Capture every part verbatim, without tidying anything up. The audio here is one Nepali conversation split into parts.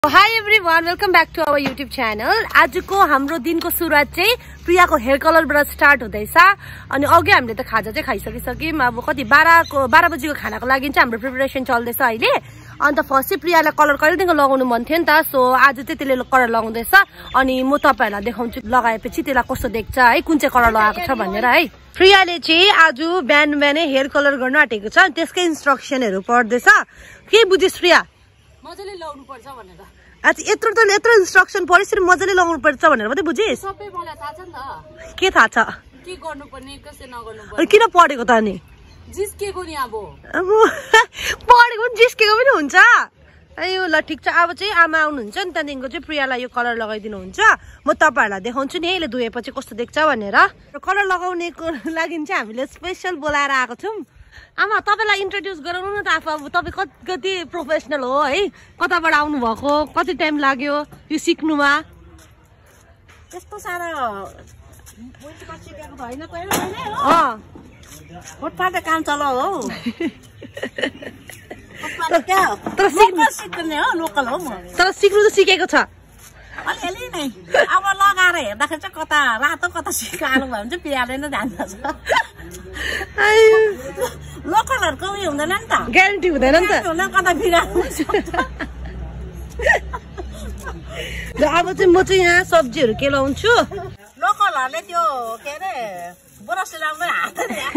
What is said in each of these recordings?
Hi everyone, welcome back to our YouTube channel. आजको हाम्रो दिनको सुरुवात चाहिँ प्रियाको हेयर कलरबाट स्टार्ट हुँदैछ अनि अघि हामीले त खाजा चाहिँ खाइसकिसक्यौं। अब कति बाह्र को बाह्र बजेको खानाको लागि चाहिँ हाम्रो प्रिपरेसन चल्दैछ अहिले। अन्त फर्स्ट चाहिँ प्रियालाई कलर कहिलेदेखि लगाउनु मन थियो नि त, सो आज चाहिँ त्यसले कलर लगाउँदैछ अनि म तपाईहरुलाई देखाउँछु लगाएपछि त्यसलाई कस्तो देख्छ है, कुन चाहिँ कलर लगाएको छ भनेर है। प्रियाले चाहिँ आज बिहान बिहानै हेयर कलर गर्न आँटेको छ, त्यसकै इन्स्ट्रक्सनहरु पढ्दैछ। के बुझिस् प्रिया? मजाले लगाउनु पर्छ भनेर। अच्छा यत्रो त यत्रो इन्स्ट्रक्सन पढिसरी मजाले लगाउनु पर्छ भनेर मात्रै बुझिस्? सबै मलाई थाहा छ नि त। के थाहा छ? के गर्नुपर्ने कसै नगर्नुपर्ने। किन पढेको त अनि? जिस्केको नि अब। अब पढेको पनि जिस्केको पनि हुन्छ। अयो ल ठीक छ। अब चाहिँ आमा आउनुहुन्छ नि, त्यहाँदेखिको चाहिँ प्रियालाई यो कलर लगाइदिनु हुन्छ। म तपाईहरुलाई देखाउँछु नि यसले धोएपछि कस्तो देख्छ भनेर। र कलर लगाउनेको लागि चाहिँ हामीले स्पेशल बोलाएर आएको छौं। आमा तपाईलाई इन्ट्रोड्युस गराउनु न त आफू। अब तपाई कति कति प्रोफेसनल हो है, कताबाट आउनु भएको, कति टाइम लाग्यो यो सिक्नुमा? त्यस्तो सारा मोटिभा सिकेको भएन कोही होइन हो। अ फुटपाथ काम चलाउ हो। फुटपाथ क्या तर सिक्नु सिक्ने हो, लोकल हो म। तर सिक्नु त सिकेको छ अलिअलि नै। अब लगाएर हेर्दाखेरि चाहिँ कता रातो कता सिकालो भयो भने चाहिँ पियाले नै जान्छ। लोकलहरुको उयो हुँदैन नि त, ग्यारेन्टी हुँदैन नि त। कता बिगार्नु ल अब चाहिँ म चाहिँ यहाँ सब्जीहरु के लाउँछु। लोकलहरुले त्यो के अरे ब्रस लाउँदै हात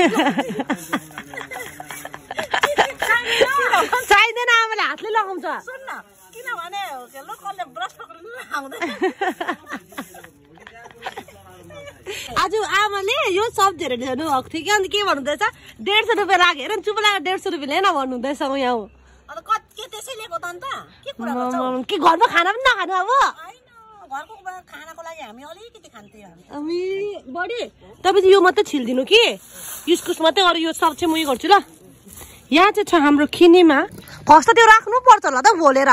चाहिँदैन, आमाले हातले लगाउँछ। सुन्न किनभने लोकलले ब्रस पक्रिनु आउँदैन। आज आमाले यो सब्जीहरु ल्याउनु भएको थियो कि, अन्त के भन्नुहुँदैछ, डेढ सौ रुपियाँ राखेर चुप लागेर डेढ सौ रुपियाँ लिएन भन्नुहुँदैछ यहाँ। अन्त के त्यसै लिएको त अन्त के कुरा गर्छ? के घरमा खाना पनि नखानु अब? हैन घरको खानाको लागि हामी अलिकति खान्थ्यौँ हामी। हामी बडी तपाईँ चाहिँ यो मात्रै छिल्दिनु कि इस्कुस मात्रै, अरू यो सब चाहिँ म उयो गर्छु ल। यहाँ चाहिँ छ हाम्रो किनेमा। फर्स्ट त त्यो राख्नु पर्छ होला त भोलेर।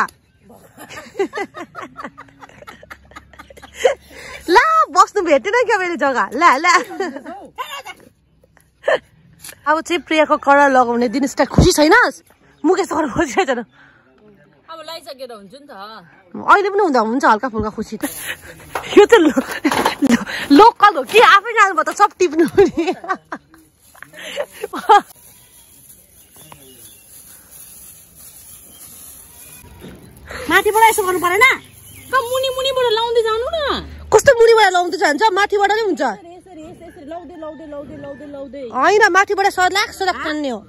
ला बस्नु भेटेन क्या मैले जग्गा। ला ला अब चाहिँ प्रियाको कलर लगाउने दिन स्टार्ट। खुसी छैनस्? मुकेश गर्न खोजिरहेछ न। अब लगाइसकेर हुन्छ नि त, अहिले पनि हुँदा हुन्छ हल्का फुल्का खुसी त। यो चाहिँ लोकल हो कि आफै जानुभयो त सब टिप्नु पनि। माथिबाट यसो गर्नु परेन? मुनि मुनिबाट लाउँदै जानु न। कस्तो मुनिबाट लाउँदै जान्छ? माथिबाट नै हुन्छ होइन, माथिबाट सलाक सलाक तान्ने हो।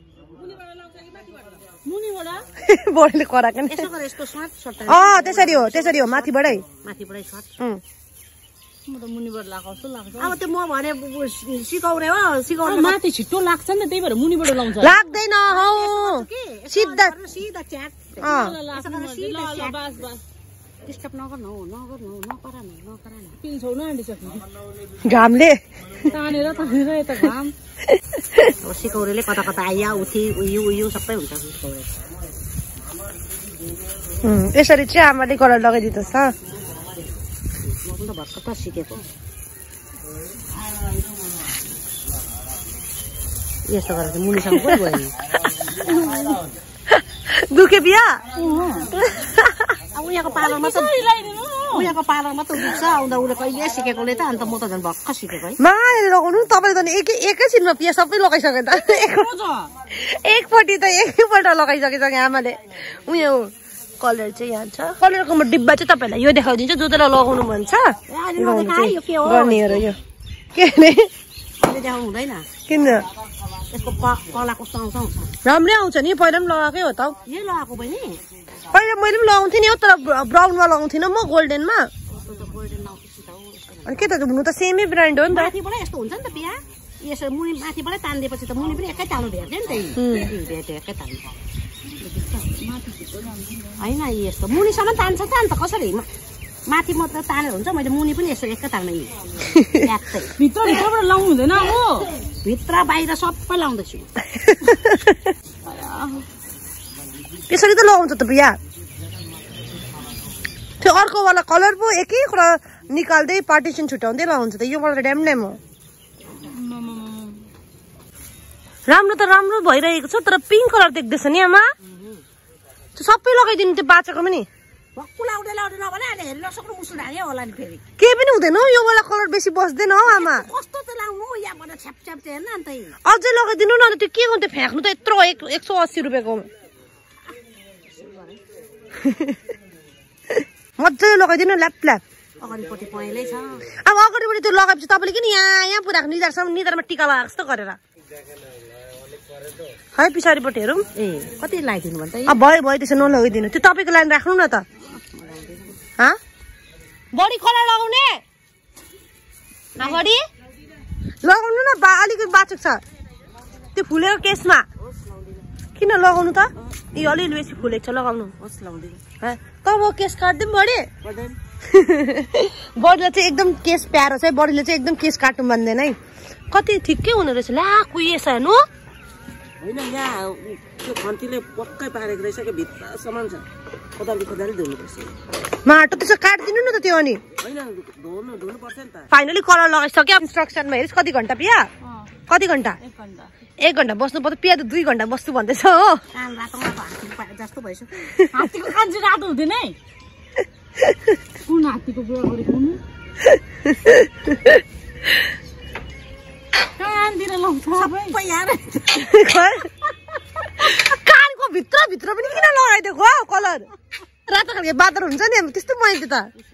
बडीले कराएको नि। अँ त्यसरी हो त्यसरी हो, माथिबाटै माथिबाटै सर्ट। म त मुनिबाट लगाएको जस्तो लाग्छ। अब त्यो म भने सिकाउने हो, सिकाउने माथि छिट्टो लाग्छ नि त, त्यही भएर मुनिबाट लाउँछ। लाग्दैन हौ, सिधा सिधा च्याट। डिस्टर्ब नगर्नु हो, नगर्नु हो, नकरा न नकरा न। पिल्छौ न आँटिसक्नु घामले तानेर तानेर यता घाम। अब सिकौरेले कता कता आइया उठी उयो उयो सबै हुन्छ सिकौरे। त्यसरी चाहिँ आमाले कलर लगाइदिँदैछ। म त भर्खर सिकेको। यस्तो गरेर चाहिँ मुनिसम्म पो गयो। दुखे बिहा अब उहाँको पार्लरमा त उहाँको पार्लरमा त दुख्छ आउँदा उसले कहिले सिकेकोले त, अन्त म त झन् भर्खर सिकेको है। माले लगाउनु तपाईँले त एकै एकैछिनमा पिया सबै लगाइसक्यो त। एकपट्टि त एकैपल्ट लगाइसकेछ आमाले। उयो कलर चाहिँ यहाँ छ। कलरको म डिब्बा चाहिँ तपाईँलाई यो देखाइदिन्छु, जो जसलाई लगाउनु मन छ गर्ने हो। यो के अरे देखाउनु हुँदैन किन? यसको कला कस्तो आउँछ आउँछ राम्रै आउँछ नि, पहिला पनि लगाएकै हो त। यही लगाएको बहिनी? पहिला मैले पनि लगाउँथेँ नि, तर ब्राउनमा लगाउँथिनँ म, गोल्डेनमा। अनि के त हुनु त सेमै ब्रान्ड हो नि त। माथिबाट यस्तो हुन्छ नि त पिया, यसो मुनि माथिबाटै तानिदिएपछि त मुनि पनि एकै तालु भेट्यो नि त। भेट्यो एकै तालु होइन, यस्तो मुनिसम्म तान्छ त अन्त कसरी? माथि मात्र तानेर हुन्छ, मैले मुनि पनि यसो एकै तालमा भित्र भित्रबाट लाउनु हुँदैन हो, भित्र बाहिर सबै लाउँदैछु। त्यसरी त लगाउँछ त बिहा। त्यो अर्को वाला कलर पो एकै कुरा निकाल्दै पार्टिसन छुट्याउँदै लगाउँछ त। यो वाला ड्याम ड्याम हो। राम्रो त राम्रो भइरहेको छ, तर पिङ्क कलर देख्दैछ नि आमा। सबै लगाइदिनु त्यो बाचाको पनि। भक्कु लाउडे लाउडे नभने अहिले हेर्न सक्नु मुसु ढागे होला नि फेरि के पनि हुँदैन यो वाला कलर बेसी बस्दैन हौ आमा कस्तो त लाउनु यहाँबाट छ्याप छ्याप चाहिँ हेर्न अन्त अझै लगाइदिनु न त्यो के गर्नु फ्याँक्नु त यत्रो एक सौ अस्सी रुपियाँको मजाले लगाइदिनु ल्याप ल्याप अगाडिपट्टि पहेँलै छ अब अगाडिपट्टि त्यो लगाएपछि तपाईँले किन यहाँ यहाँ पुऱ्याएको निधारसम्म निधारमा टिका लगाएको जस्तो गरेर है पछाडिपट्टि हेरौँ ए कति लगाइदिनु भन्छ अब भयो भयो त्यसो नलगाइदिनु त्यो तपाईँको लाइन राख्नु न त बढी कलर लगाउने बढी लगाउनु न बा अलिकति बाचक छ त्यो फुलेको केसमा किन लगाउनु त ए अलिअलि बेसी फुलेको छ लगाउनु तब केस काट्दिउँ बढी बढीलाई चाहिँ एकदम केस प्यारो छ है बढीले चाहिँ एकदम केस काट्नु मान्दैन है कति ठिकै हुने रहेछ ला कुहिएछ हेर्नु होइन यहाँ त्यो खन्तीले पक्कै पारेको रहेछ कि भित्र सामान छ खोदाली खोदाली धुनुपर्छ माटो त्यसो काटिदिनु न त त्यो अनि होइन धुनु धुनुपर्छ नि त फाइनली कलर लगाइसक्यो इन्स्ट्रक्सनमा हेरिस् कति घन्टा पिया कति घन्टा एक घन्टा बस्नु पर्छ पिया त दुई घन्टा बस्नु भन्दैछ हो कान रातो रातो जस्तो भइसक्यो हात्तीको कान चाहिँ रातो हुँदैन है कुन हात्तीको बुवा गरेको हुनु कानतिर लाउँछ सबै यहाँ कानको भित्र भित्र पनि किन लगाइदिएको हौ कलर रातो खालको बादर हुन्छ नि त्यस्तो मैले त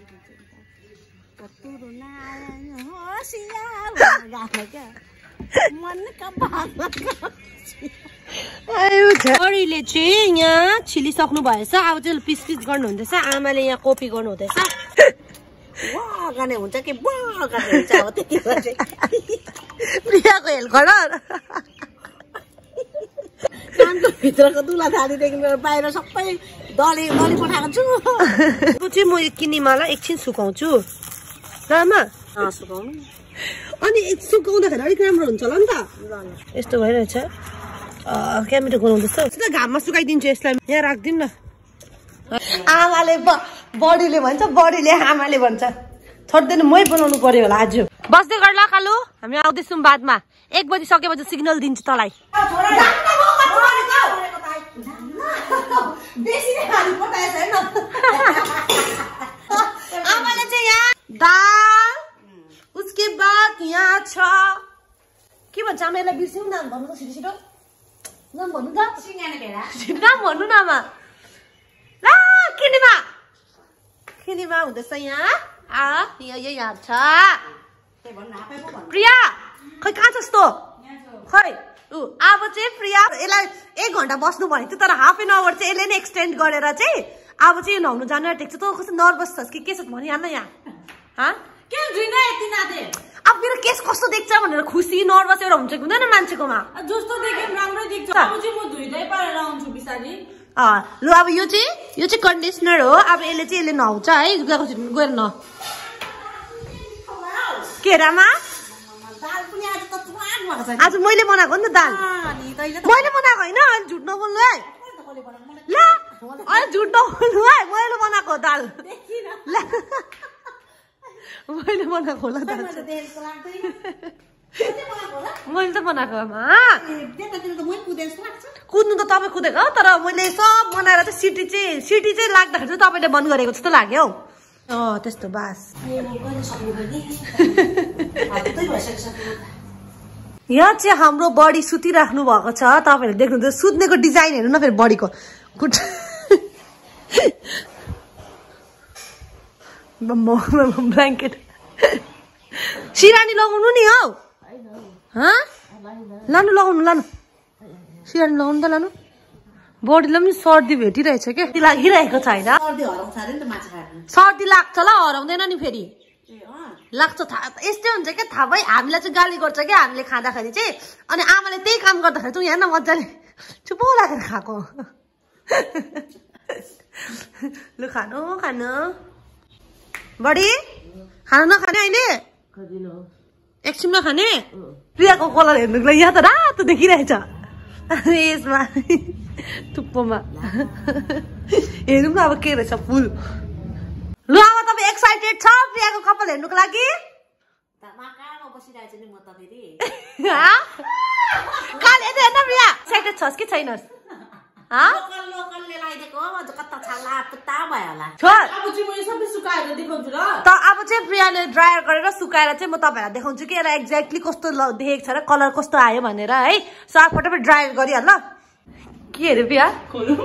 अरूले चाहिँ यहाँ छिलिसक्नु भएछ अब चाहिँ पिस पिस गर्नु हुँदैछ आमाले यहाँ कोपी गर्नु हुँदैछ हुन्छ कि हुन्छ अब त्यति प्रियाको हेल कलर कानको भित्रको दुला थालीदेखि बाहिर सबै दली दली पठाएको छु त्यो चाहिँ म किनेमालाई एकछिन सुकाउँछु ल आमा सुकाउनु अनि सुकाउँदाखेरि अलिक राम्रो हुन्छ होला नि त यस्तो भइरहेछ क्यामेरा गराउँदैछ सिधा घाममा सुकाइदिन्छु यसलाई यहाँ राखिदिउँ न आमाले बडीले भन्छ बडीले आमाले भन्छ छोड्दैन मै बनाउनु पर्यो होला आज बस्दै गर ल कालु हामी आउँदैछौँ बादमा एक बजी सकेपछि सिग्नल दिन्छु तँलाई आमाले चाहिँ यहाँ दाल उसके बाद यहाँ छ के भन्छ आमा यसलाई बिर्स्यौँ नाम भन्नु त छिटो छिटो नाम भन्नु त नाम भन्नु न आमा ल किनेमा किनेमा हुँदैछ यहाँ आ यहाँ यहाँ छ प्रिया खै कहाँ छस् त खै ऊ अब चाहिँ प्रिया यसलाई एक घन्टा बस्नु भनेको थियो तर हाफ एन आवर चाहिँ यसले नै एक्सटेन्ड गरेर चाहिँ अब चाहिँ नुहाउनु जानु आँटेको छ त कस्तो नर्भस छस् कि के छ भनिहाल्न यहाँ अब मेरो केस कस्तो देख्छ भनेर खुसी नर्भस एउटा हुन्छ कि हुँदैन मान्छेकोमा जस्तो देख्यो राम्रै देख्छ अब चाहिँ म धुइदै पारेर आउँछु बिस्तारै लु अब यो चाहिँ यो चाहिँ कन्डिसनर हो अब यसले चाहिँ यसले नुहाउँछ है गएको गएर न के रामा आज मैले बनाएको नि त दाल मैले बनाएको होइन अहिले झुट नबोल्नु है ल अहिले झुट नबोल्नु है मैले बनाएको दाल मैले बनाएको होला दाल मैले त बनाएको आमा कुद्नु त तपाईँ कुदेको हो तर मैले सब बनाएर चाहिँ सिटी चाहिँ सिटी चाहिँ लाग्दाखेरि चाहिँ तपाईँले बन्द गरेको जस्तो लाग्यो हौ अँ त्यस्तो बास यहाँ चाहिँ हाम्रो बडी सुतिराख्नु भएको छ तपाईँहरूले देख्नुहुन्छ सुत्नेको डिजाइन हेर्नु न फेरि बडीको गुड ब्ल्याङ्केट सिरानी लगाउनु नि हौ लानु लगाउनु लानु सिरानी लगाउनु त लानु बडीलाई पनि सर्दी भेटिरहेछ क्या लागिरहेको छ होइन सर्दी लाग्छ ल हराउँदैन नि फेरि लाग्छ थाहा यस्तै हुन्छ क्या थाहा भयो हामीलाई चाहिँ गाली गर्छ क्या हामीले खाँदाखेरि चाहिँ अनि आमाले त्यही काम गर्दाखेरि चाहिँ यहाँ न मजाले चुपो लागेर खाएको लु खानु खानु बडी खानु नखाने अहिले एकछिनमा खाने प्रियाको कलर हेर्नुको लागि यहाँ त रातो देखिरहेछ यसमा थुप्पोमा हेरौँ न अब के रहेछ फुल लु अब तपाईँ एक्साइटेड छ प्रियाको कपाल हेर्नुको लागि काले हेर्न प्रिया एक्साइटेड छस् कि छैनस् लोकल लोकलले लगाइदिएको अझ कता छाला पुत्ता भयो होला छोड अब चाहिँ मैले सबै सुकाएर देखाउँछु ल त अब चाहिँ प्रियाले ड्रायर गरेर सुकाएर चाहिँ म तपाईहरुलाई देखाउँछु कि यसलाई एक्ज्याक्टली कस्तो देखेको छ र कलर कस्तो आयो भनेर है सो अब फटाफट ड्रायर गरिहाल ल के हेरे प्रिया खोल्नु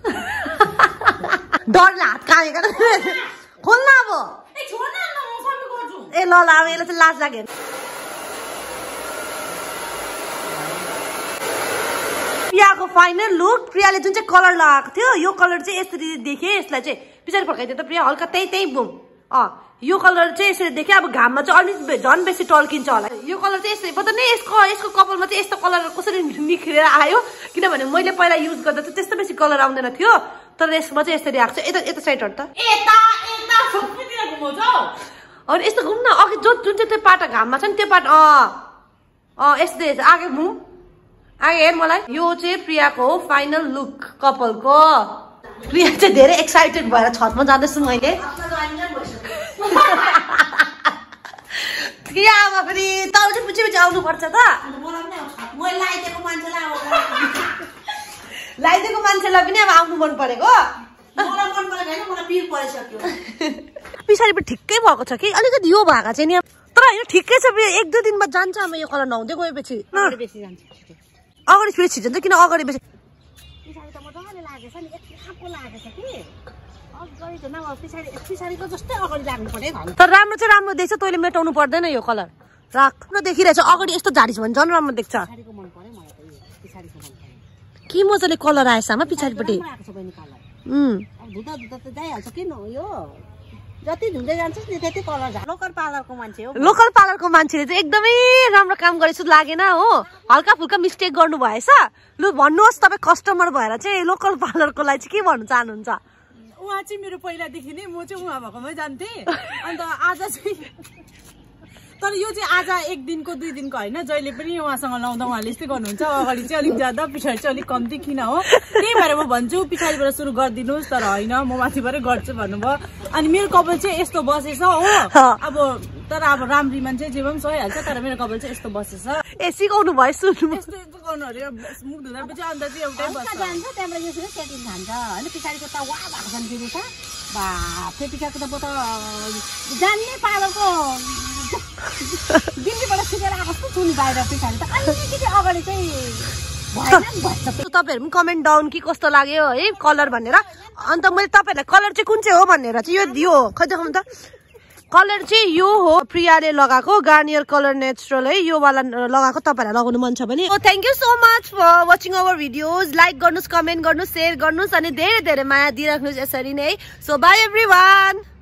डरले हात कामेको खोल्न अब ए छोड्न न म सबै गर्छु ए ल ल अब यसलाई चाहिँ लाज लाग्यो प्रियाको फाइनल लुक प्रियाले जुन चाहिँ कलर लगाएको थियो यो कलर चाहिँ यसरी देखे यसलाई चाहिँ पछाडि फर्काइदियो त प्रिया हल्का त्यही त्यही बुम अँ यो कलर चाहिँ यसरी देखे अब घाममा चाहिँ अलिक झन् बेसी टल्किन्छ होला यो कलर चाहिँ यसरी पत्ता नै यसको यसको कपालमा चाहिँ यस्तो कलर कसरी निखिरेर आयो किनभने मैले पहिला युज गर्दा चाहिँ त्यस्तो बेसी कलर आउँदैन थियो तर यसमा चाहिँ यसरी आएको छ यता यता साइडहरु त यता यता सबैतिर घुमाउँछ अनि यस्तो घुम्न अघि जो जुन चाहिँ त्यो पाटा घाममा छ नि त्यो पाटा अँ अँ यस्तै आगे घुम आगे हेर मलाई यो चाहिँ प्रियाको फाइनल लुक कपालको प्रिया चाहिँ धेरै एक्साइटेड भएर छतमा जाँदैछु मैले प्रिया अब फेरि तल चाहिँ पछि पछि आउनुपर्छ त लगाइदिएको मान्छेलाई पनि अब आउनु मन परेको पछाडि ठिक्कै भएको छ कि अलिकति यो भएको चाहिँ नि तर यो ठिकै छ एक दुई दिनमा जान्छ अब यो कलर नहुँदै गएपछि अगाडि फेरि छिटो किन अगाडि बेसी तर राम्रो चाहिँ राम्रो देख्छ तैँले मेटाउनु पर्दैन यो कलर राम्रो देखिरहेछ अगाडि यस्तो झारिस भने झन् राम्रो देख्छ के मजाले कलर आएछ आमा पछाडिपट्टि जति धुँदै जान्छ नि त्यति कलर छ लोकल पार्लरको मान्छे हो लोकल पार्लरको मान्छेले चाहिँ एकदमै राम्रो काम गरेछ लागेन हो हल्का फुल्का मिस्टेक गर्नु भएछ लु भन्नुहोस् तपाईँ कस्टमर भएर चाहिँ लोकल पार्लरकोलाई चाहिँ के भन्नु चाहनुहुन्छ उहाँ चाहिँ मेरो पहिलादेखि नै म चाहिँ उहाँ भएकोमै जान्थेँ अन्त आज चाहिँ तर यो चाहिँ आज एक दिनको दुई दिनको होइन जहिले पनि उहाँसँग लाउँदा उहाँले यस्तै गर्नुहुन्छ अगाडि चाहिँ अलिक ज्यादा पछाडि चाहिँ अलिक कम्ती किन हो त्यही भएर म भन्छु पछाडिबाट सुरु गरिदिनुहोस् तर होइन म माथिबाटै गर्छु भन्नुभयो अनि मेरो कपाल चाहिँ यस्तो बसेछ हो अब तर अब राम्री मान्छे जे पनि सहिहाल्छ तर मेरो कपाल चाहिँ यस्तो बसेछ ए सिकाउनु भयो सुन्नु यस्तो यस्तो गर्नु अरे मुख धुँदापछि अन्त चाहिँ एउटै बस्छ जान्छ त्यहाँबाट यो चाहिँ सेटिङ खान्छ होइन पछाडिको त वा भएको छ नि फेरि त बा फेरि पछाडिको त म त जान्ने पार्लरको दिल्लीबाट सिकेर आएको जस्तो छु नि बाहिर पछाडि त अलिकति अगाडि चाहिँ तपाईँहरू पनि कमेन्ट डाउन कि कस्तो लाग्यो है कलर भनेर अन्त मैले तपाईँहरूलाई कलर चाहिँ कुन चाहिँ हो भनेर चाहिँ यो यो खै देखाउनु त कलर चाहिँ यो हो प्रियाले लगाएको गार्नियर कलर नेचुरल है यो वाला लगाएको तपाईँहरूलाई लगाउनु मन छ भने thank you so much for watching our videos like गर्नुहोस् कमेन्ट गर्नुहोस् सेयर गर्नुहोस् अनि धेरै धेरै माया दिइराख्नुहोस् यसरी नै सो बाई एभ्री वान